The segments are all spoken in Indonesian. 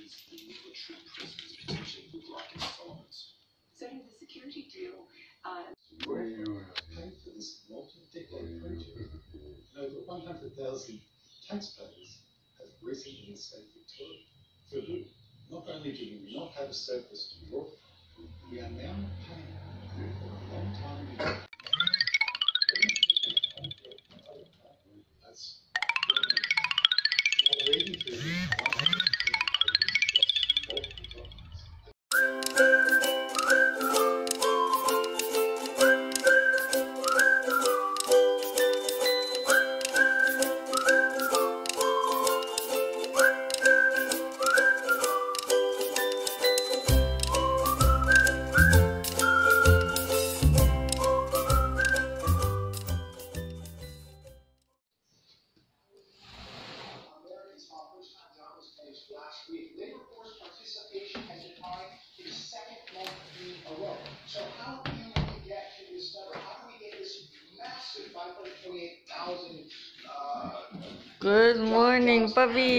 Setting the security deal. Paid for this multi-decade project, and over 100,000 taxpayers have recently escaped Victoria. For who? Not only do we not have a surplus to draw, we are now paying for a long time ago. That's reading through this 100 multiple times. Last week, labor force participation has declined for the second month in a row. So how do we get to this number? How do we get this massive 528,000? Good morning, puppy.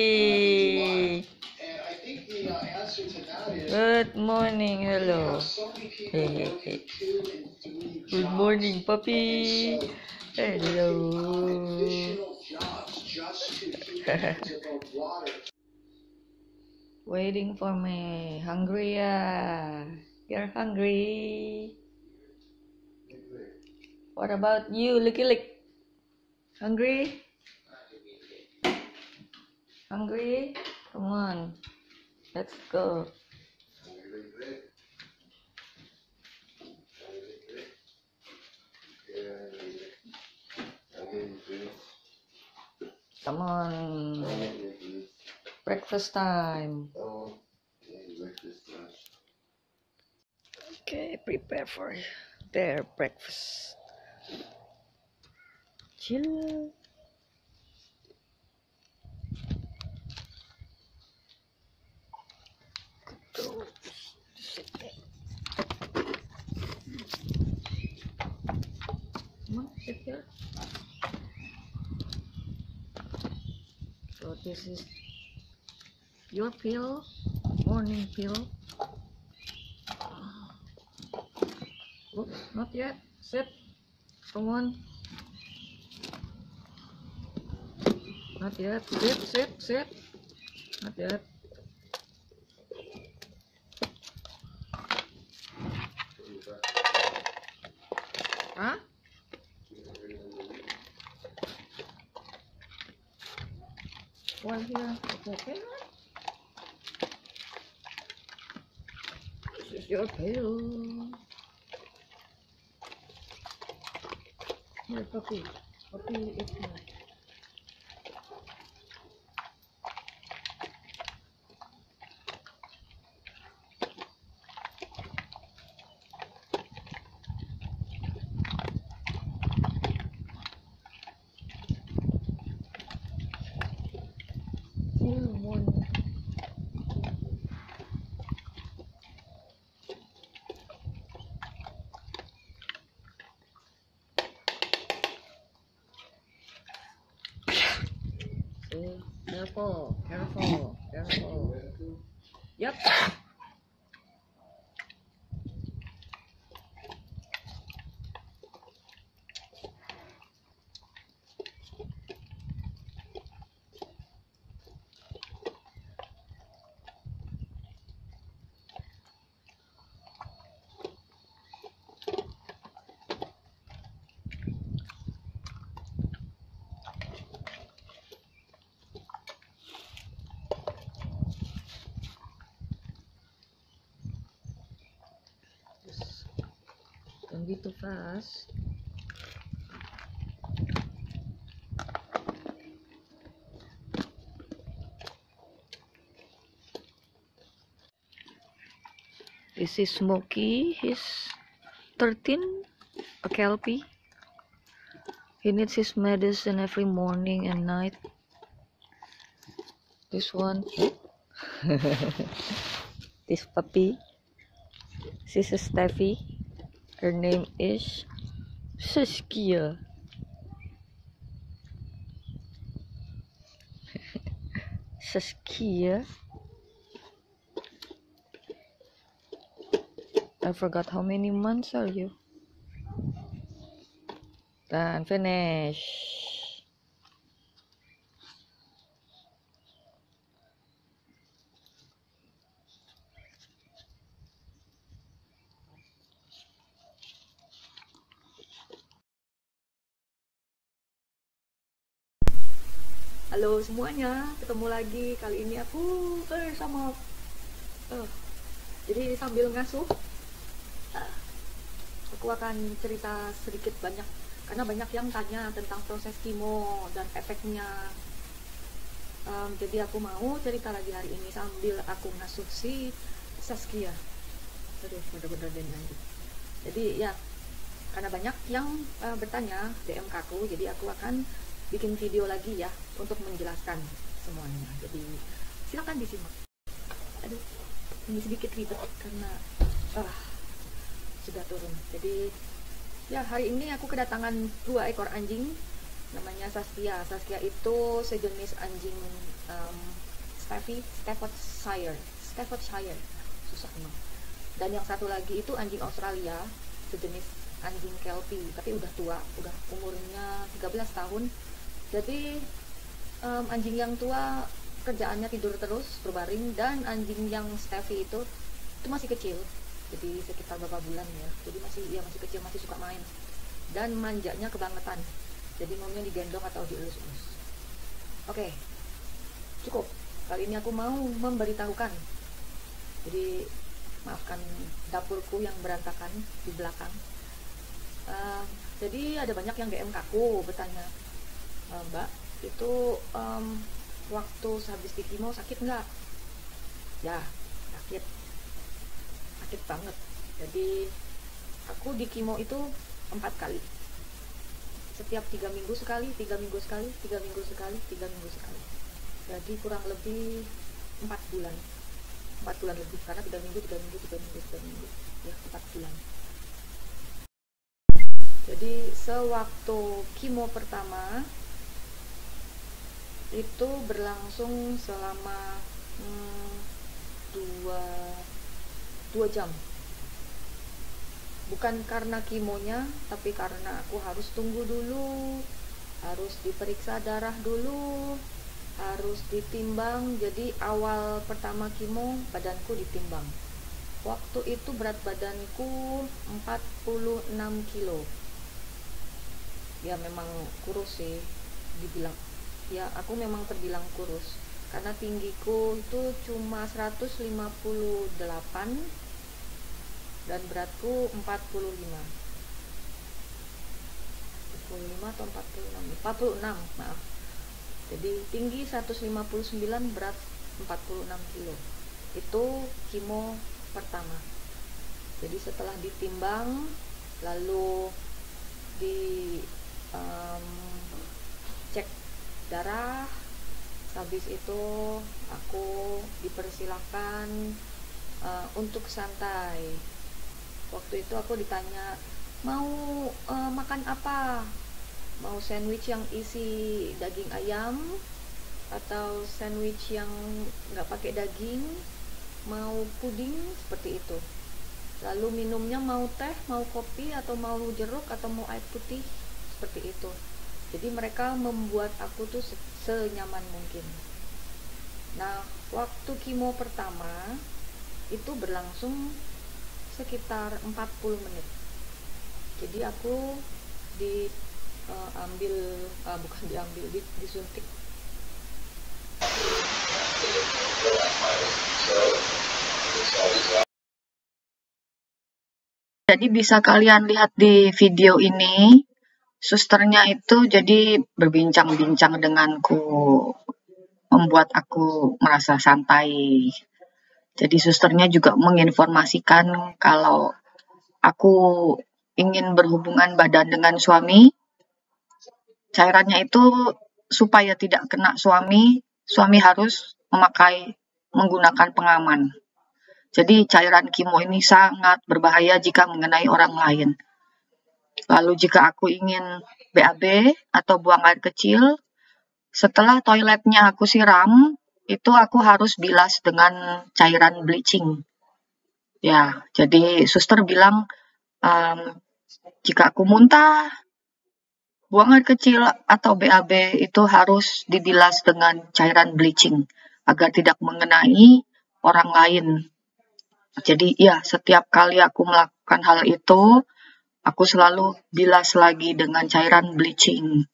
And I think the answer to that is Good morning, hello. so many people working 2 and 3 jobs. Good morning, puppy. Hello. Additional jobs just to keep their heads above water. Waiting for me. Hungry, yeah. You're hungry. What about you, Licky Lick? Hungry? Hungry? Come on. Let's go. Come on. Breakfast time. Okay, prepare for their breakfast. Chill. Go. Sit there. Come on, sit here. So this is your pill, morning pill. Oops, not yet. Sit. Come on. Not yet. Sit. Not yet. Huh? While here, it's okay, right? This is your pill. Here, puppy. Puppy, it's here. Morning. Careful. Yep. Don't be too fast. This is Smokey. He's 13, a Kelpie. He needs his medicine every morning and night. This one, this puppy. This is Steffi. Her name is Saskia. Saskia. I forgot how many months are you. Done, finish. Halo semuanya, ketemu lagi. Kali ini aku bersama jadi sambil ngasuh aku akan cerita sedikit banyak karena banyak yang tanya tentang proses kimo dan efeknya. Jadi aku mau cerita lagi hari ini sambil aku ngasuh si Saskia. Aduh, bener-bener lanjut. Jadi ya, karena banyak yang bertanya DM ke aku, jadi aku akan bikin video lagi ya untuk menjelaskan semuanya. Jadi silakan disimak. Aduh, ini sedikit ribet karena sudah turun. Jadi ya, hari ini aku kedatangan 2 ekor anjing, namanya Saskia. Saskia itu sejenis anjing Staffordshire, susah emang. Dan yang satu lagi itu anjing Australia, sejenis anjing Kelpie, tapi udah tua, udah umurnya 13 tahun. Jadi anjing yang tua kerjaannya tidur terus berbaring, dan anjing yang Steffi itu masih kecil, jadi sekitar beberapa bulan ya, jadi masih kecil, masih suka main dan manjanya kebangetan, jadi maunya digendong atau dielus-elus. Oke, cukup. Kali ini aku mau memberitahukan, jadi maafkan dapurku yang berantakan di belakang. Jadi ada banyak yang DM aku bertanya, Mbak, itu waktu habis di kimo sakit nggak? Ya, sakit banget. Jadi aku di kimo itu 4 kali, setiap 3 minggu sekali, 3 minggu sekali, 3 minggu sekali, 3 minggu sekali. Jadi kurang lebih 4 bulan lebih, karena 3 minggu ya, 4 bulan. Jadi sewaktu kimo pertama itu berlangsung selama 2 jam. Bukan karena kimonya, tapi karena aku harus tunggu dulu, harus diperiksa darah dulu, harus ditimbang. Jadi awal pertama kimo badanku ditimbang. Waktu itu berat badanku 46 kilo. Ya memang kurus sih dibilang. Ya aku memang terbilang kurus karena tinggiku itu cuma 158 dan beratku 45 atau 46, maaf. Jadi tinggi 159, berat 46 kilo. Itu kimo pertama. Jadi setelah ditimbang, lalu di cek darah, habis itu aku dipersilahkan untuk santai. Waktu itu aku ditanya mau makan apa, mau sandwich yang isi daging ayam atau sandwich yang nggak pakai daging, mau puding, seperti itu. Lalu minumnya mau teh, mau kopi, atau mau jeruk, atau mau air putih, seperti itu. Jadi mereka membuat aku tuh senyaman mungkin. Nah, waktu kimo pertama itu berlangsung sekitar 40 menit. Jadi aku disuntik. Jadi bisa kalian lihat di video ini, susternya itu jadi berbincang-bincang denganku, membuat aku merasa santai. Jadi susternya juga menginformasikan kalau aku ingin berhubungan badan dengan suami, cairannya itu supaya tidak kena suami harus menggunakan pengaman. Jadi cairan kimo ini sangat berbahaya jika mengenai orang lain. Lalu jika aku ingin BAB atau buang air kecil, setelah toiletnya aku siram, itu aku harus bilas dengan cairan bleaching. Ya, jadi suster bilang jika aku muntah, buang air kecil atau BAB itu harus dibilas dengan cairan bleaching agar tidak mengenai orang lain. Jadi ya, setiap kali aku melakukan hal itu, aku selalu bilas lagi dengan cairan bleaching.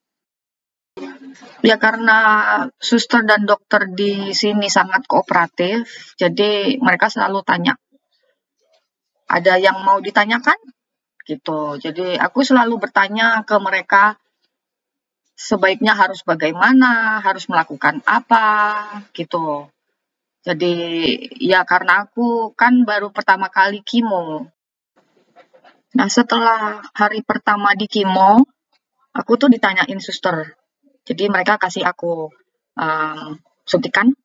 Ya karena suster dan dokter di sini sangat kooperatif, jadi mereka selalu tanya, ada yang mau ditanyakan? Gitu. Jadi aku selalu bertanya ke mereka, sebaiknya harus bagaimana, harus melakukan apa, gitu. Jadi ya karena aku kan baru pertama kali kimo. Nah setelah hari pertama di kimo, aku tuh ditanyain suster. Jadi mereka kasih aku suntikan,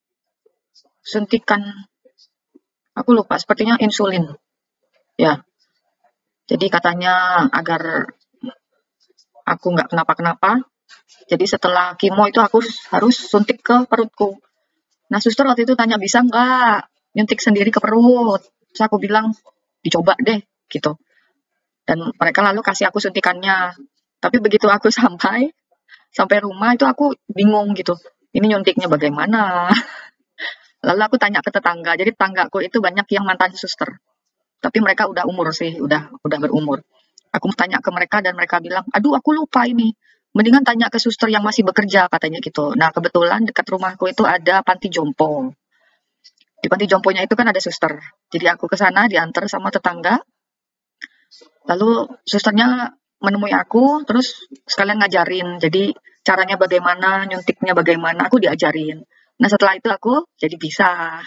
aku lupa, sepertinya insulin. Ya, jadi katanya agar aku nggak kenapa-kenapa. Jadi setelah kimo itu aku harus suntik ke perutku. Nah suster waktu itu tanya, bisa nggak nyuntik sendiri ke perut? Terus aku bilang, dicoba deh, gitu. Dan mereka lalu kasih aku suntikannya. Tapi begitu aku sampai rumah itu aku bingung gitu. Ini nyuntiknya bagaimana? Lalu aku tanya ke tetangga. Jadi tetanggaku itu banyak yang mantan suster. Tapi mereka udah umur sih, udah berumur. Aku tanya ke mereka dan mereka bilang, aduh aku lupa ini. Mendingan tanya ke suster yang masih bekerja katanya gitu. Nah kebetulan dekat rumahku itu ada panti jompo. Di panti jomponya itu kan ada suster. Jadi aku ke sana diantar sama tetangga. Lalu susternya menemui aku, terus sekalian ngajarin. Jadi caranya bagaimana, nyuntiknya bagaimana, aku diajarin. Nah setelah itu aku jadi bisa.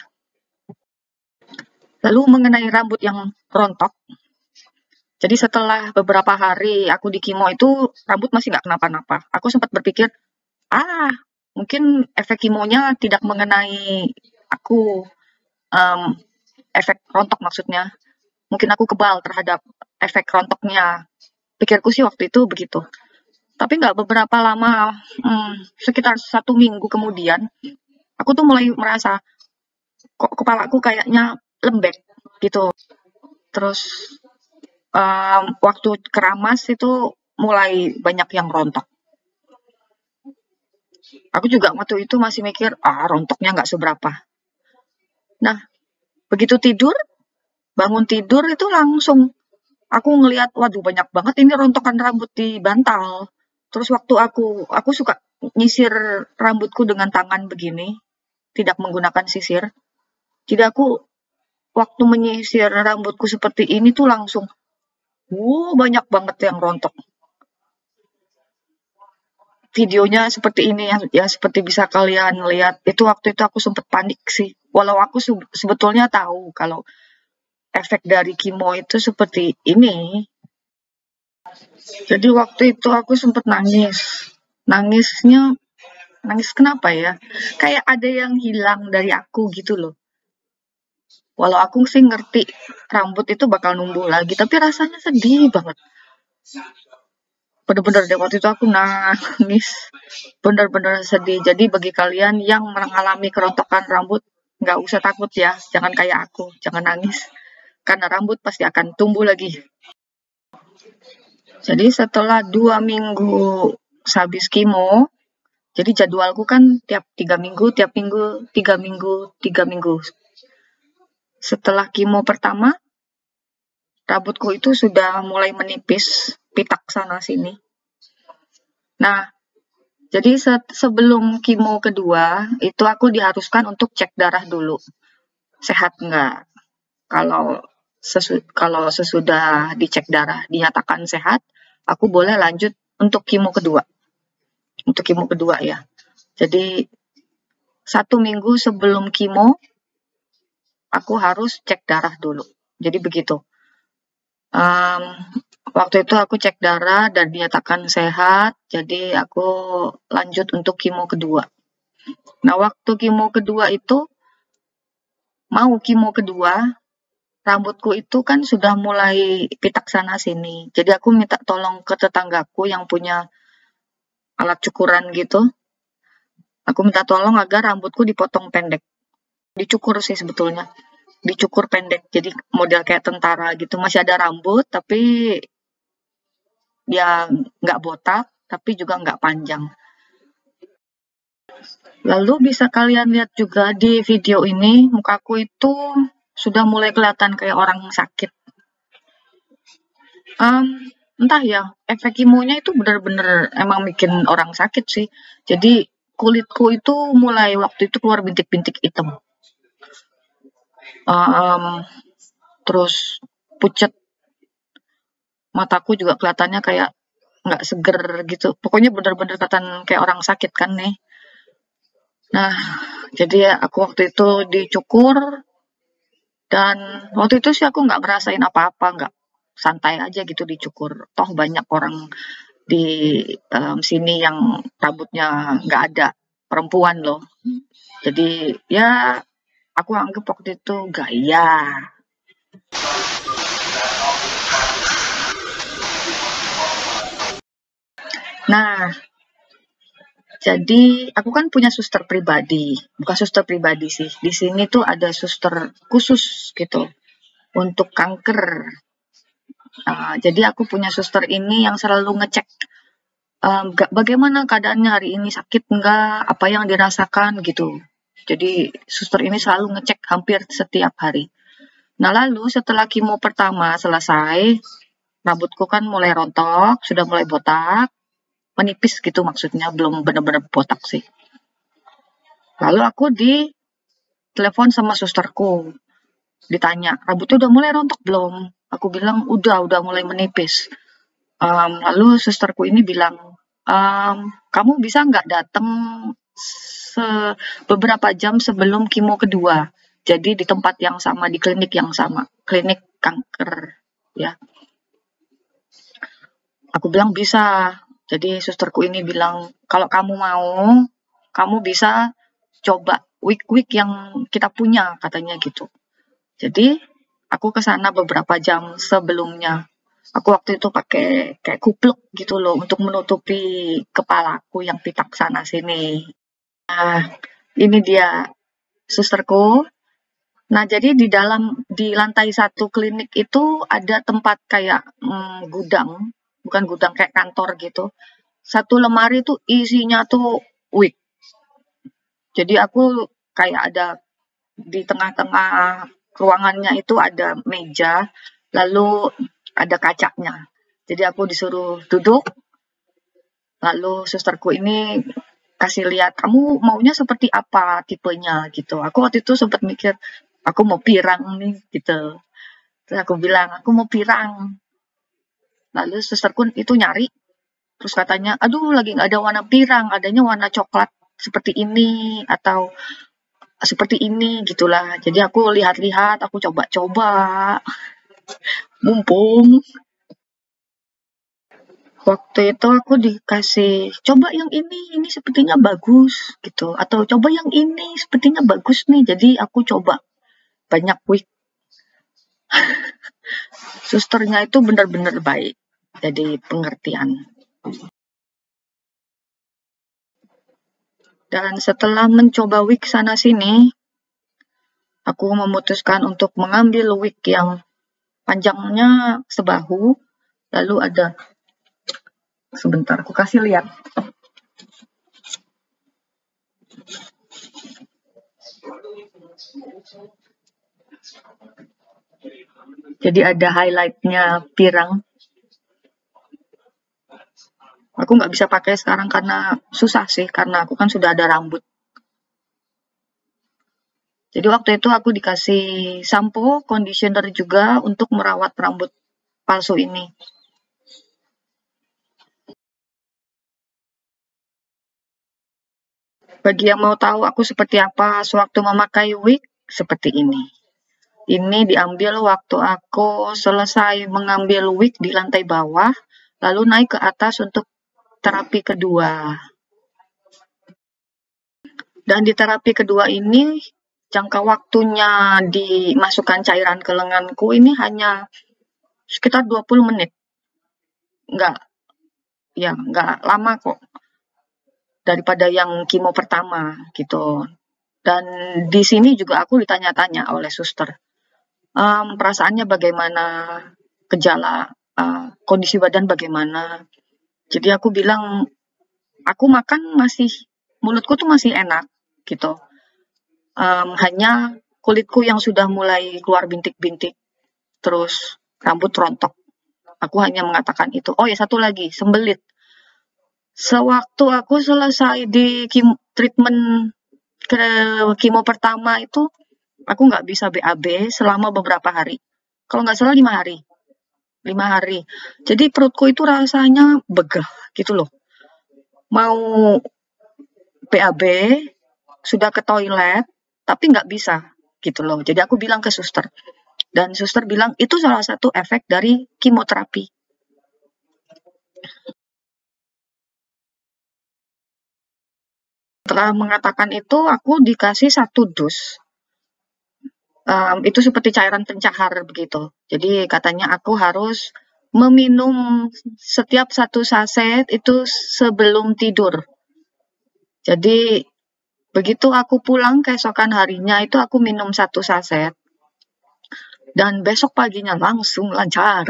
Lalu mengenai rambut yang rontok, jadi setelah beberapa hari aku di kimo itu rambut masih nggak kenapa-napa. Aku sempat berpikir, mungkin efek kimonya tidak mengenai aku, efek rontok maksudnya. Mungkin aku kebal terhadap efek rontoknya. Pikirku sih waktu itu begitu. Tapi nggak beberapa lama, sekitar 1 minggu kemudian, aku tuh mulai merasa kok kepalaku kayaknya lembek gitu. Terus waktu keramas itu mulai banyak yang rontok. Aku juga waktu itu masih mikir, rontoknya nggak seberapa. Nah, begitu tidur, bangun tidur itu langsung aku ngelihat, waduh banyak banget ini rontokan rambut di bantal. Terus waktu aku suka nyisir rambutku dengan tangan begini, tidak menggunakan sisir. Jadi aku waktu menyisir rambutku seperti ini tuh langsung, banyak banget yang rontok. Videonya seperti ini yang seperti bisa kalian lihat. Itu waktu itu aku sempat panik sih. Walau aku sebetulnya tahu kalau efek dari kimo itu seperti ini. Jadi waktu itu aku sempat nangis. Nangis kenapa ya? Kayak ada yang hilang dari aku gitu loh. Walau aku sih ngerti rambut itu bakal numbuh lagi, tapi rasanya sedih banget. Bener-bener deh waktu itu aku nangis. Bener-bener sedih. Jadi bagi kalian yang mengalami kerontokan rambut, nggak usah takut ya. Jangan kayak aku, jangan nangis. Karena rambut pasti akan tumbuh lagi. Jadi setelah 2 minggu habis kimo, jadi jadwalku kan tiap 3 minggu, 3 minggu. Setelah kimo pertama, rambutku itu sudah mulai menipis, pitak sana sini. Nah, jadi sebelum kimo kedua, itu aku diharuskan untuk cek darah dulu. Sehat nggak? Kalau sesudah dicek darah, dinyatakan sehat, aku boleh lanjut untuk kimo kedua. Untuk kimo kedua ya. Jadi 1 minggu sebelum kimo, aku harus cek darah dulu. Jadi begitu. Waktu itu aku cek darah dan dinyatakan sehat, jadi aku lanjut untuk kimo kedua. Nah, waktu kimo kedua itu, rambutku itu kan sudah mulai pitak sana sini. Jadi aku minta tolong ke tetanggaku yang punya alat cukuran gitu. Aku minta tolong agar rambutku dipotong pendek. Dicukur sih sebetulnya. dicukur pendek, jadi model kayak tentara gitu, masih ada rambut tapi ya nggak botak tapi juga nggak panjang. Lalu bisa kalian lihat juga di video ini, mukaku itu sudah mulai kelihatan kayak orang sakit. Entah ya, efek kimonya itu bener-bener emang bikin orang sakit sih. Jadi kulitku itu mulai waktu itu keluar bintik-bintik hitam. Terus pucet, mataku juga kelihatannya kayak nggak seger gitu. Pokoknya bener-bener kelihatan kayak orang sakit kan nih. Nah, jadi aku waktu itu dicukur, dan waktu itu sih aku nggak merasain apa-apa, nggak, santai aja gitu dicukur. Toh banyak orang di sini yang rambutnya nggak ada, perempuan loh. Jadi ya aku anggap waktu itu gaya. Nah, jadi aku kan punya suster pribadi, bukan suster pribadi sih. Di sini tuh ada suster khusus gitu untuk kanker. Jadi aku punya suster ini yang selalu ngecek bagaimana keadaannya hari ini, sakit enggak, apa yang dirasakan gitu. Jadi suster ini selalu ngecek hampir setiap hari. Nah lalu setelah kimo pertama selesai, rambutku kan mulai rontok, sudah mulai botak, menipis gitu maksudnya, belum benar-benar botak sih. Lalu aku ditelepon sama susterku, ditanya, rambutnya udah mulai rontok belum? Aku bilang udah mulai menipis. Lalu susterku ini bilang, kamu bisa nggak datang beberapa jam sebelum kimo kedua? Jadi di tempat yang sama, di klinik yang sama, klinik kanker, ya. Aku bilang bisa. Jadi susterku ini bilang, kalau kamu mau, kamu bisa coba wig-wig yang kita punya, katanya gitu. Jadi aku ke sana beberapa jam sebelumnya. Aku waktu itu pakai kayak kupluk gitu loh untuk menutupi kepalaku yang pitak sana sini. Nah, ini dia susterku. Nah, jadi di lantai 1 klinik itu ada tempat kayak gudang, bukan gudang, kayak kantor gitu. Satu lemari tuh isinya tuh wig. Jadi aku kayak ada di tengah-tengah ruangannya itu ada meja, lalu ada kacanya. Jadi aku disuruh duduk, lalu susterku ini kasih lihat, kamu maunya seperti apa tipenya gitu. Aku waktu itu sempat mikir, aku mau pirang nih gitu. Terus aku bilang, aku mau pirang. Lalu susterku itu nyari, terus katanya, aduh lagi nggak ada warna pirang, adanya warna coklat seperti ini atau seperti ini gitulah. Jadi aku lihat-lihat, aku coba-coba, mumpung waktu itu aku dikasih, coba yang ini sepertinya bagus gitu, atau coba yang ini sepertinya bagus nih. Jadi aku coba banyak wig. Susternya itu benar-benar baik, jadi pengertian. Dan setelah mencoba wig sana sini, aku memutuskan untuk mengambil wig yang panjangnya sebahu, lalu ada, sebentar aku kasih lihat. Jadi ada highlightnya pirang. Aku nggak bisa pakai sekarang karena susah sih, karena aku kan sudah ada rambut. Jadi waktu itu aku dikasih sampo, conditioner juga untuk merawat rambut palsu ini. Bagi yang mau tahu aku seperti apa sewaktu memakai wig, seperti ini. Ini diambil waktu aku selesai mengambil wig di lantai bawah, lalu naik ke atas untuk terapi kedua. Dan di terapi kedua ini, jangka waktunya dimasukkan cairan ke lenganku ini hanya sekitar 20 menit. Nggak lama kok. Daripada yang kimo pertama gitu. Dan di sini juga aku ditanya-tanya oleh suster, perasaannya bagaimana, gejala, kondisi badan bagaimana. Jadi aku bilang, aku makan mulutku tuh masih enak gitu. Hanya kulitku yang sudah mulai keluar bintik-bintik, terus rambut rontok. Aku hanya mengatakan itu. Oh ya, satu lagi, sembelit. Sewaktu aku selesai di treatment kimo pertama itu, aku nggak bisa BAB selama beberapa hari. Kalau nggak salah 5 hari. 5 hari. Jadi perutku itu rasanya begah gitu loh. Mau BAB, sudah ke toilet, tapi nggak bisa gitu loh. Jadi aku bilang ke suster. Dan suster bilang, itu salah satu efek dari kemoterapi. Setelah mengatakan itu, aku dikasih 1 dus. Itu seperti cairan pencahar begitu. Jadi katanya aku harus meminum setiap 1 saset itu sebelum tidur. Jadi begitu aku pulang keesokan harinya itu aku minum 1 saset. Dan besok paginya langsung lancar.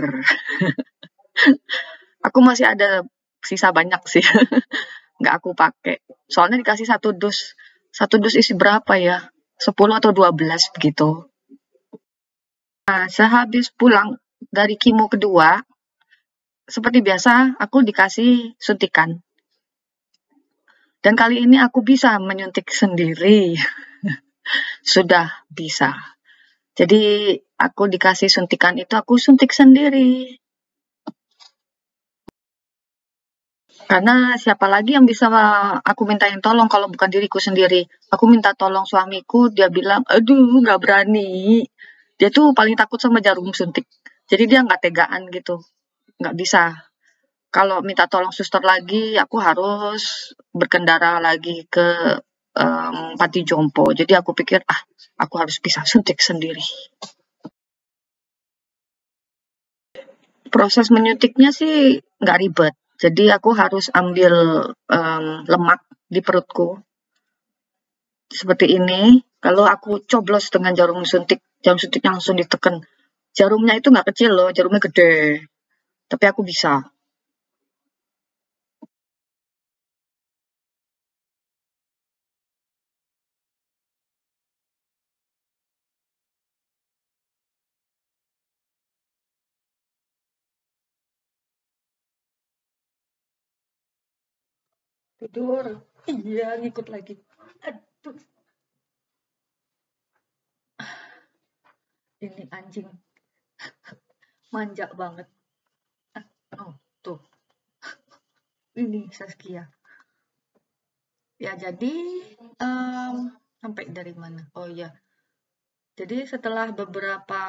Aku masih ada sisa banyak sih. Nggak aku pakai. Soalnya dikasih 1 dus. 1 dus isi berapa ya? 10 atau 12 begitu. Nah, sehabis pulang dari kimo kedua, seperti biasa aku dikasih suntikan. Dan kali ini aku bisa menyuntik sendiri. Sudah bisa. Jadi aku dikasih suntikan itu, aku suntik sendiri. Karena siapa lagi yang bisa aku mintain tolong kalau bukan diriku sendiri. Aku minta tolong suamiku, dia bilang, aduh nggak berani. Dia tuh paling takut sama jarum suntik. Jadi dia nggak tegaan gitu. Nggak bisa. Kalau minta tolong suster lagi, aku harus berkendara lagi ke Panti Jompo. Jadi aku pikir, aku harus bisa suntik sendiri. Proses menyuntiknya sih nggak ribet. Jadi aku harus ambil lemak di perutku. Seperti ini. Kalau aku coblos dengan jarum suntiknya langsung ditekan. Jarumnya itu nggak kecil loh, jarumnya gede. Tapi aku bisa. Tidur. Iya, ngikut lagi. Aduh. Ini anjing. Manja banget. Oh, tuh. Ini Saskia. Ya, jadi sampai dari mana? Oh iya. Jadi setelah beberapa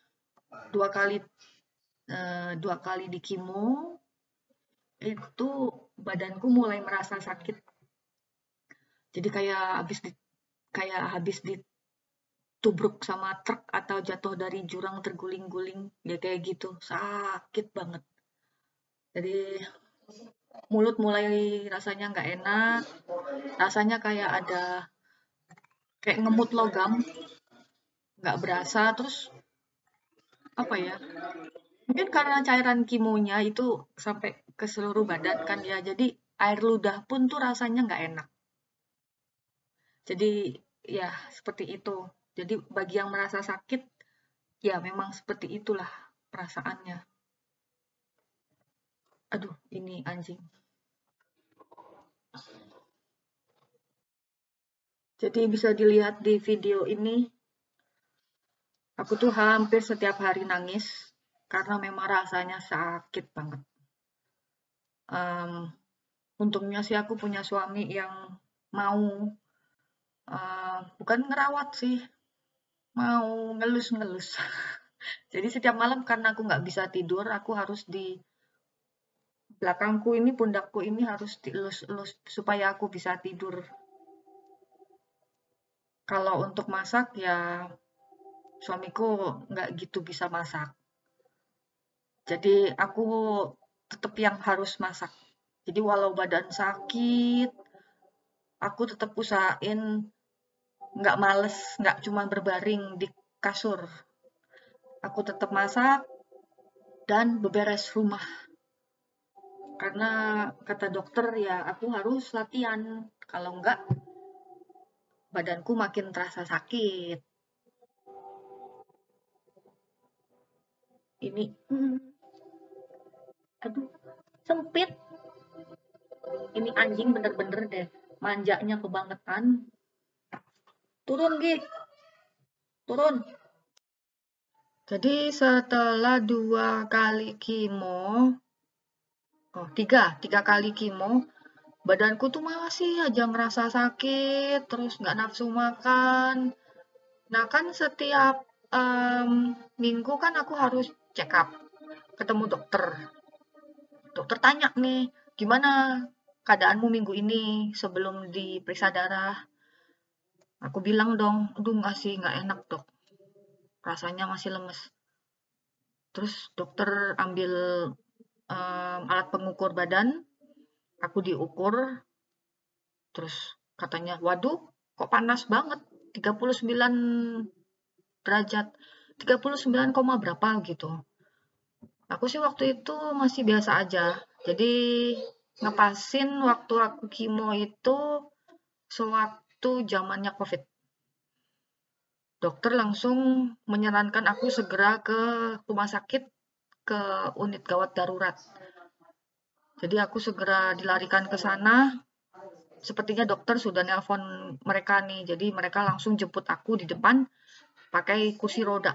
2 kali di kimo, itu badanku mulai merasa sakit. Jadi kayak habis ditubruk sama truk atau jatuh dari jurang terguling-guling, ya kayak gitu, sakit banget. Jadi mulut mulai rasanya nggak enak, rasanya kayak ngemut logam, nggak berasa, terus apa ya? Mungkin karena cairan kimonya itu sampai ke seluruh badan kan ya, jadi air ludah pun tuh rasanya nggak enak. Jadi ya seperti itu. Jadi bagi yang merasa sakit, ya memang seperti itulah perasaannya. Aduh, ini anjing. Jadi bisa dilihat di video ini, aku tuh hampir setiap hari nangis karena memang rasanya sakit banget. Untungnya sih aku punya suami yang mau bukan ngerawat sih, mau ngelus-ngelus. Jadi setiap malam karena aku nggak bisa tidur, aku harus di belakangku ini, pundakku ini harus dielus-elus supaya aku bisa tidur. Kalau untuk masak ya suamiku nggak gitu bisa masak. Jadi aku tetap yang harus masak. Jadi walau badan sakit, aku tetap usahain nggak males, nggak cuma berbaring di kasur. aku tetap masak dan beberes rumah. Karena kata dokter ya aku harus latihan, kalau enggak badanku makin terasa sakit. Ini, aduh, sempit. Ini anjing bener-bener deh, manjanya kebangetan. Turun, Gi. Turun. Jadi setelah 2 kali kemo, tiga kali kemo, badanku tuh masih aja ngerasa sakit, terus nggak nafsu makan. Nah kan setiap minggu kan aku harus check up, ketemu dokter. Dokter tanya nih, gimana keadaanmu minggu ini sebelum diperiksa darah? Aku bilang dong, aduh nggak enak dok, rasanya masih lemes. Terus dokter ambil alat pengukur badan, aku diukur, terus katanya, waduh kok panas banget, 39 derajat, 39, berapa gitu. Aku sih waktu itu masih biasa aja, jadi ngepasin waktu aku kemo itu sewaktu zamannya COVID. Dokter langsung menyarankan aku segera ke rumah sakit, ke unit gawat darurat. Jadi aku segera dilarikan ke sana. Sepertinya dokter sudah nelpon mereka nih, jadi mereka langsung jemput aku di depan pakai kursi roda.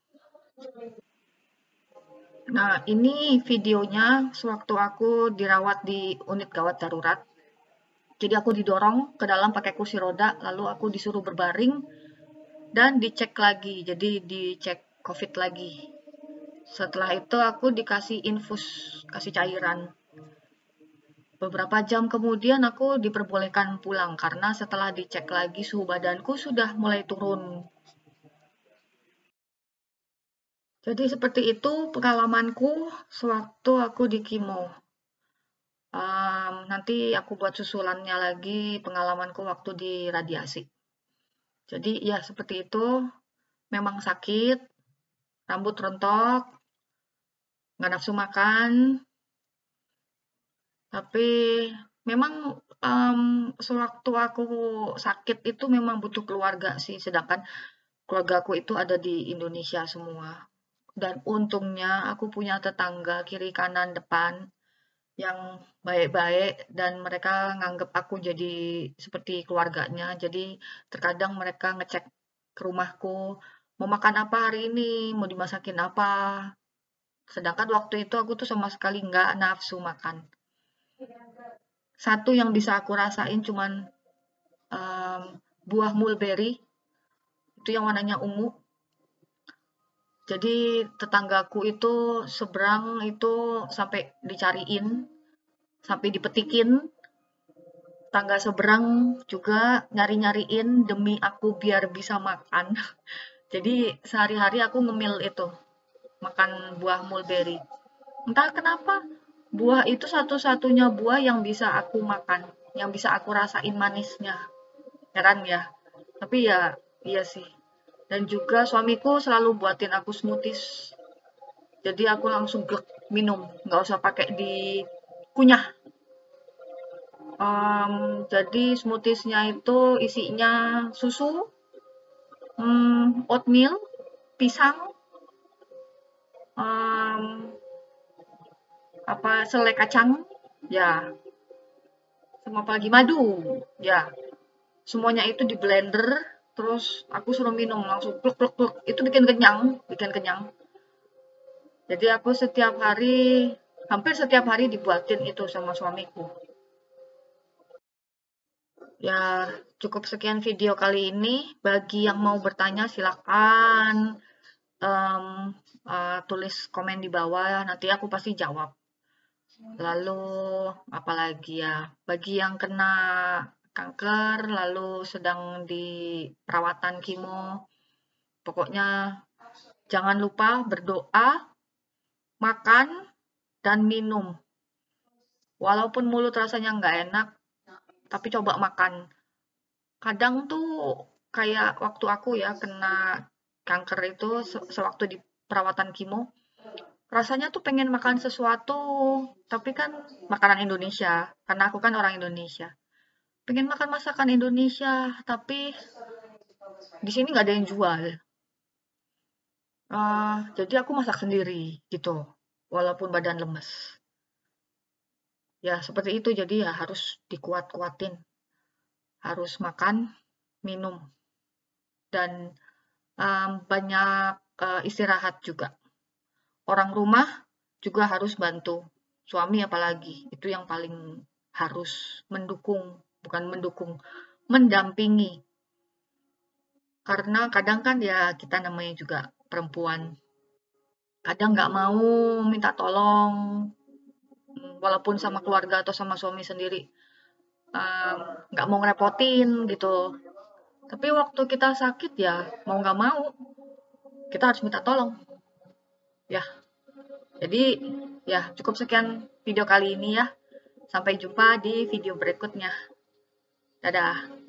Nah, ini videonya sewaktu aku dirawat di unit gawat darurat. Jadi aku didorong ke dalam pakai kursi roda, lalu aku disuruh berbaring dan dicek lagi, jadi dicek COVID lagi. Setelah itu aku dikasih infus, kasih cairan. Beberapa jam kemudian aku diperbolehkan pulang karena setelah dicek lagi suhu badanku sudah mulai turun. Jadi seperti itu pengalamanku sewaktu aku di kemo. Nanti aku buat susulannya lagi pengalamanku waktu di radiasi. Jadi ya seperti itu, memang sakit, rambut rontok, nggak nafsu makan, tapi memang sewaktu aku sakit itu memang butuh keluarga sih, sedangkan keluargaku itu ada di Indonesia semua. Dan untungnya aku punya tetangga kiri kanan depan yang baik-baik dan mereka nganggep aku jadi seperti keluarganya. Jadi terkadang mereka ngecek ke rumahku, mau makan apa hari ini, mau dimasakin apa. Sedangkan waktu itu aku tuh sama sekali nggak nafsu makan. Satu yang bisa aku rasain cuman buah mulberry, itu yang warnanya ungu. Jadi tetanggaku itu seberang itu sampai dicariin, sampai dipetikin. Tangga seberang juga nyari-nyariin demi aku biar bisa makan. Jadi sehari-hari aku ngemil itu, makan buah mulberry. Entah kenapa, buah itu satu-satunya buah yang bisa aku makan, yang bisa aku rasain manisnya. Heran ya, tapi ya iya sih. Dan juga suamiku selalu buatin aku smoothies. Jadi aku langsung glek minum, nggak usah pakai dikunyah. Jadi smoothiesnya itu isinya susu, oatmeal, pisang, selai kacang, ya, sama apa lagi, madu, ya. Semuanya itu di blender, terus aku suruh minum langsung pluk pluk pluk. Itu bikin kenyang. Jadi aku hampir setiap hari dibuatin itu sama suamiku. Ya, cukup sekian video kali ini. Bagi yang mau bertanya silakan tulis komen di bawah, nanti aku pasti jawab. Lalu apalagi ya, bagi yang kena kanker lalu sedang di perawatan kemo, pokoknya jangan lupa berdoa, makan, dan minum. Walaupun mulut rasanya nggak enak, tapi coba makan. Kadang tuh kayak waktu aku ya kena kanker itu sewaktu di perawatan kimo, rasanya tuh pengen makan sesuatu, tapi kan makanan Indonesia, karena aku kan orang Indonesia. Pengen makan masakan Indonesia, tapi di sini nggak ada yang jual. Jadi aku masak sendiri gitu, walaupun badan lemes. Ya seperti itu, jadi ya harus dikuat-kuatin. Harus makan, minum, dan banyak istirahat juga. Orang rumah juga harus bantu, suami apalagi, itu yang paling harus mendampingi. Karena kadang kan ya kita namanya juga perempuan, kadang nggak mau minta tolong, walaupun sama keluarga atau sama suami sendiri, nggak mau ngerepotin gitu. Tapi waktu kita sakit ya mau nggak mau, kita harus minta tolong. Ya, jadi ya cukup sekian video kali ini ya. Sampai jumpa di video berikutnya. Dadah.